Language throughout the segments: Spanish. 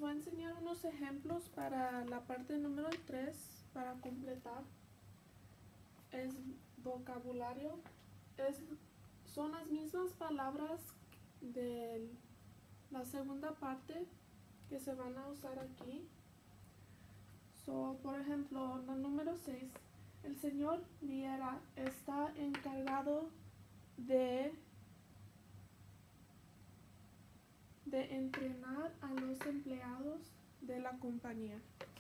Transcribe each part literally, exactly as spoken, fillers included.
voy a enseñar unos ejemplos para la parte número tres para completar. Es vocabulario. Es, son las mismas palabras de la segunda parte que se van a usar aquí. So, por ejemplo, la número seis. El señor Viera está encargado de de entrenar a los empleados de la compañía.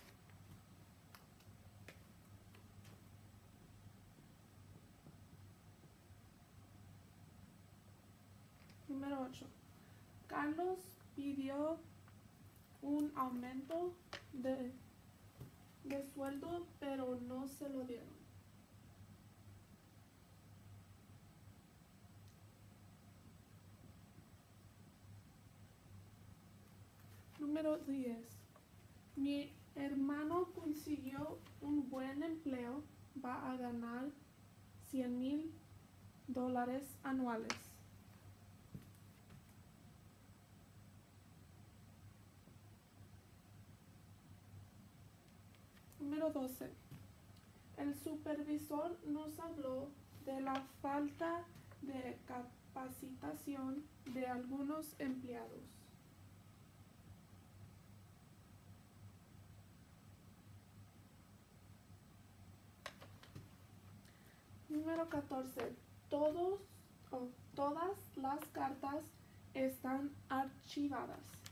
Número ocho. Carlos pidió un aumento de, de sueldo, pero no se lo dieron. Número diez. Mi hermano consiguió un buen empleo, va a ganar cien mil dólares anuales. Número doce. El supervisor nos habló de la falta de capacitación de algunos empleados. Número catorce. Todos o todas las cartas están archivadas.